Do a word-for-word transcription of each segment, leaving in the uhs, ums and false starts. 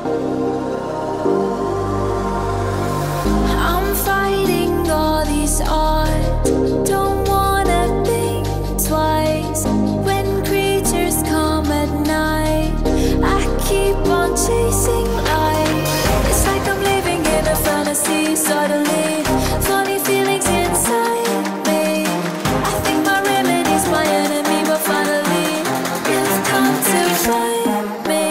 I'm fighting all these odds. Don't wanna think twice. When creatures come at night, I keep on chasing light. It's like I'm living in a fantasy. Suddenly, funny feelings inside me. I think my remedy's my enemy, but finally, you've come to find me.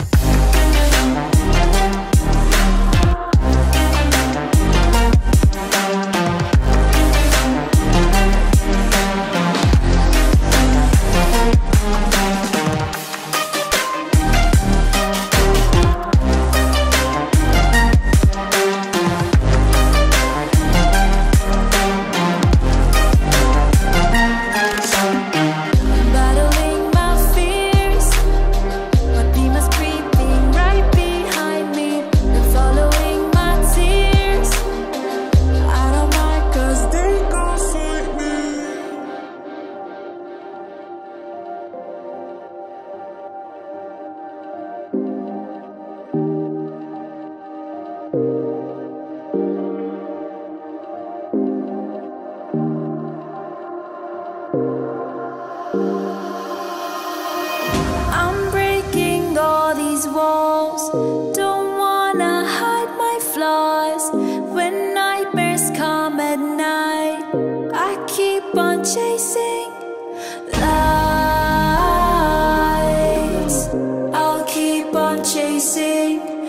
Battling my fears, my demons creeping right behind me. They're following my tears. I don't mind 'cause they gon' fight me. I'm breaking all these walls. Don't wanna hide my flaws. When nightmares come at night, I keep on chasing lights. I'll keep on chasing